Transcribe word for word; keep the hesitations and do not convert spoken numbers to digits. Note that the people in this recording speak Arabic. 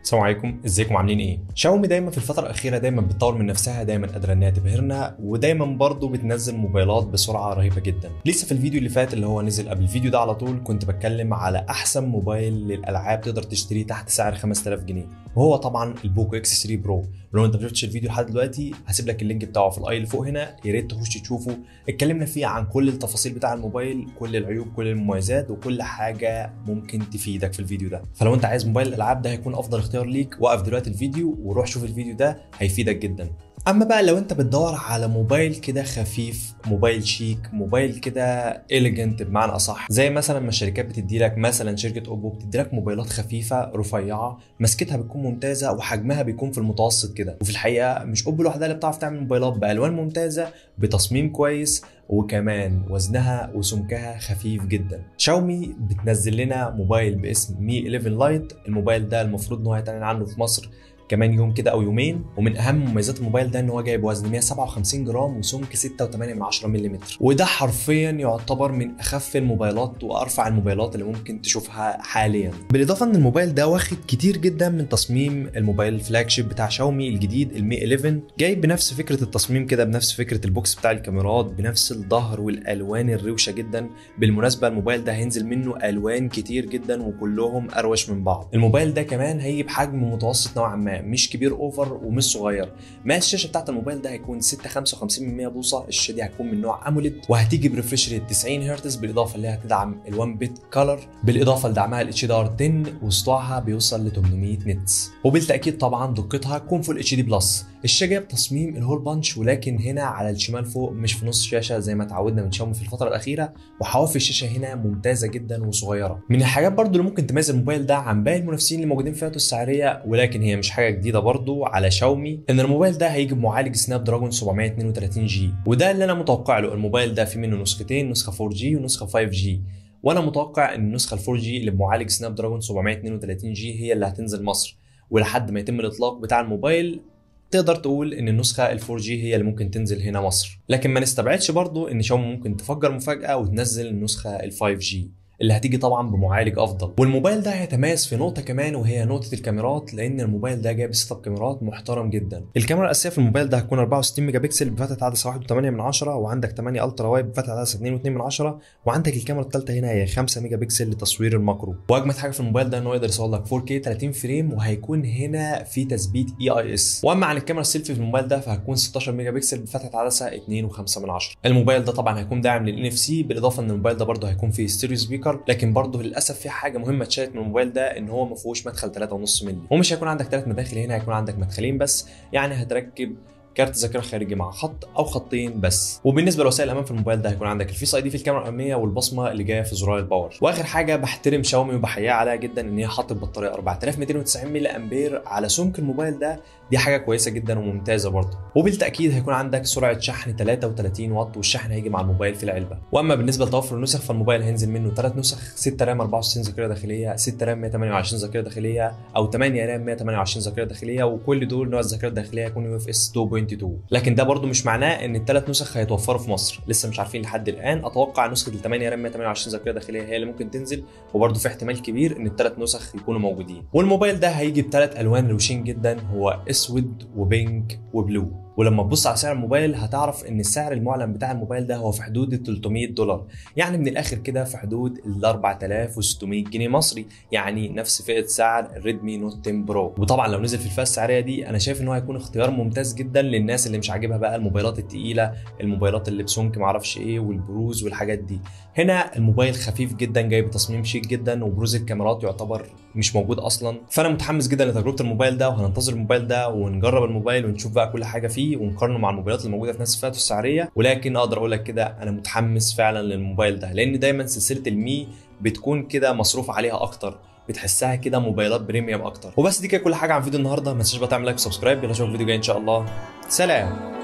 السلام عليكم، ازيكم عاملين ايه؟ شاومي دايما في الفترة الأخيرة دايما بتطور من نفسها، دايما قادرة انها تبهرنا، ودايما برضه بتنزل موبايلات بسرعة رهيبة جدا. لسه في الفيديو اللي فات اللي هو نزل قبل الفيديو ده على طول كنت بتكلم على أحسن موبايل للألعاب تقدر تشتريه تحت سعر خمسة آلاف جنيه، وهو طبعا البوكو اكس ثلاثة برو. لو انت ما شفتش الفيديو لحد دلوقتي هسيب لك اللينك بتاعه في الاي اللي فوق هنا، يا ريت تخش تشوفه. اتكلمنا فيه عن كل التفاصيل بتاع الموبايل، كل العيوب، كل المميزات، وكل حاجة ممكن تفيدك في الفيديو ده. فلو انت عايز موبايل الألعاب ده هيكون أفضل اختيار ليك، وقف دلوقتي الفيديو وروح شوف الفيديو ده هيفيدك جدا. اما بقى لو انت بتدور على موبايل كده خفيف، موبايل شيك، موبايل كده إليجنت بمعنى اصح، زي مثلا ما الشركات بتدي لك، مثلا شركه اوبو بتدي لك موبايلات خفيفه رفيعه مسكتها بتكون ممتازه وحجمها بيكون في المتوسط كده. وفي الحقيقه مش اوبو لوحدها اللي بتعرف تعمل موبايلات بالوان ممتازه بتصميم كويس، وكمان وزنها وسمكها خفيف جدا. شاومي بتنزل لنا موبايل باسم مي إحدى عشر لايت. الموبايل ده المفروض ان هو هيتعلن عنه في مصر كمان يوم كده او يومين، ومن اهم مميزات الموبايل ده ان هو جايب وزن مية وسبعة وخمسين جرام وسمك ستة وثمانية من عشرة ملم، وده حرفيا يعتبر من اخف الموبايلات وارفع الموبايلات اللي ممكن تشوفها حاليا. بالاضافه ان الموبايل ده واخد كتير جدا من تصميم الموبايل الفلاج شيب بتاع شاومي الجديد المي إحدى عشر، جايب بنفس فكره التصميم كده، بنفس فكره البوكس بتاع الكاميرات، بنفس الظهر والالوان الروشه جدا. بالمناسبه الموبايل ده هينزل منه الوان كتير جدا وكلهم اروش من بعض. الموبايل ده كمان هيجي بحجم متوسط نوعا ما، مش كبير اوفر ومش صغير. مقاس الشاشه بتاعت الموبايل ده هيكون ستة فاصلة خمسة وخمسين من مية بوصه. الشاشه دي هتكون من نوع اموليد، وهتيجي بريفريش ريت تسعين هرتز، بالاضافه اللي هتدعم ال1 بت كلر، بالاضافه لدعمها الاتش دي ار عشرة، وسطوعها بيوصل ل ثمانمية نتس، وبالتاكيد طبعا دقتها هتكون فول اتش دي بلس. الشاشه جايه بتصميم الهول بانش، ولكن هنا على الشمال فوق مش في نص الشاشه زي ما اتعودنا من شاومي في الفتره الاخيره. وحواف الشاشه هنا ممتازه جدا وصغيره. من الحاجات برضو اللي ممكن تميز الموبايل ده عن باقي المنافسين اللي موجودين في فئته السعريه، ولكن هي مش حاجه جديده برضو على شاومي، ان الموبايل ده هيجي بمعالج سناب دراجون سبعمية واتنين وتلاتين جي، وده اللي انا متوقع له. الموبايل ده في منه نسختين، نسخه فور جي ونسخه فايف جي، وانا متوقع ان النسخه الفور جي اللي بمعالج سناب دراجون سبعمية واتنين وتلاتين جي هي اللي هتنزل مصر. ولحد ما يتم الاطلاق بتاع الموبايل تقدر تقول ان النسخه الفور جي هي اللي ممكن تنزل هنا مصر. لكن ما نستبعدش برضو ان شاومي ممكن تفجر مفاجاه وتنزل النسخه الفايف جي اللي هتيجي طبعا بمعالج افضل. والموبايل ده هيتميز في نقطه كمان، وهي نقطه الكاميرات، لان الموبايل ده جايب سيت اب كاميرات محترم جدا. الكاميرا الاساسيه في الموبايل ده هتكون أربعة وستين ميجا بكسل بفتحه عدسه واحد فاصلة تمانية من عشرة، وعندك تمانية الترا وايد بفتحه عدسه اتنين فاصلة اتنين من عشرة، وعندك الكاميرا الثالثه هنا هي خمسة ميجا بكسل لتصوير الماكرو. واجمد حاجه في الموبايل ده انه يقدر يصور لك فور كيه تلاتين فريم، وهيكون هنا في تثبيت اي اي اس. واما عن الكاميرا السيلفي في الموبايل ده فهتكون ستاشر ميجا بكسل بفتحه عدسه اتنين فاصلة خمسة من عشرة. الموبايل ده طبعا هيكون داعم للان اف سي، بالاضافه ان الموبايل ده برده هيكون فيه ستيريو سبيكر. لكن برده للاسف في حاجه مهمه اتشالت من الموبايل ده، ان هو ما فيهوش مدخل تلاتة ونص مللي، ومش هيكون عندك ثلاث مداخل هنا، هيكون عندك مدخلين بس. يعني هتركب كارت ذاكره خارجي مع خط او خطين بس. وبالنسبه لوسائل الامان في الموبايل ده هيكون عندك الفيس اي دي في الكاميرا الاماميه، والبصمه اللي جايه في زرار الباور. واخر حاجه بحترم شاومي وبحييها عليها جدا ان هي حاطت بطاريه أربعة آلاف ومئتين وتسعين ملي امبير على سمك الموبايل ده. دي حاجه كويسه جدا وممتازه برضه. وبالتاكيد هيكون عندك سرعه شحن تلاتة وتلاتين واط، والشحن هيجي مع الموبايل في العلبه. واما بالنسبه لتوفر النسخ فالموبايل هينزل منه ثلاث نسخ، ستة رام أربعة وستين ذاكره داخليه، ستة رام مية وتمانية وعشرين ذاكره داخليه، او تمانية رام مية وتمانية وعشرين ذاكره داخليه، وكل دول نوع الذاكره الداخليه هيكون يو اف اس اتنين نقطة اتنين. لكن ده برضه مش معناه ان الثلاث نسخ هيتوفروا في مصر، لسه مش عارفين لحد الان. اتوقع نسخه ال تمانية رام مية وتمانية وعشرين ذاكره داخليه هي اللي ممكن تنزل، وبرضه في احتمال كبير ان الثلاث نسخ يكونوا موجودين. والموبايل ده هيجي بثلاث الوان روشين جدا، هو اسود وبينك وبلو. ولما تبص على سعر الموبايل هتعرف ان السعر المعلن بتاع الموبايل ده هو في حدود ال تلتمية دولار، يعني من الاخر كده في حدود ال أربعة آلاف وستمية جنيه مصري، يعني نفس فئه سعر الريدمي نوت عشرة برو. وطبعا لو نزل في الفئه السعريه دي انا شايف ان هو هيكون اختيار ممتاز جدا للناس اللي مش عاجبها بقى الموبايلات الثقيله، الموبايلات اللي بسمك معرفش ايه والبروز والحاجات دي. هنا الموبايل خفيف جدا، جاي بتصميم شيك جدا، وبروز الكاميرات يعتبر مش موجود اصلا. فانا متحمس جدا لتجربه الموبايل ده، وهننتظر الموبايل ده ونجرب الموبايل ونشوف بقى كل حاجه فيه ونقارنه مع الموبايلات اللي موجوده في نفس فئته السعريه. ولكن اقدر اقول لك كده انا متحمس فعلا للموبايل ده، لان دايما سلسله المي بتكون كده مصروف عليها اكتر، بتحسها كده موبايلات بريميوم اكتر. وبس دي كده كل حاجه عن فيديو النهارده. ما تنساش بقى تعمل لايك وسبسكرايب. يلا اشوفك فيديو جاي ان شاء الله. سلام.